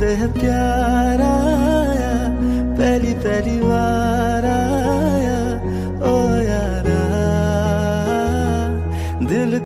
कहते हैं प्यार आया, पहली पहली बार आया ओ यारा दिल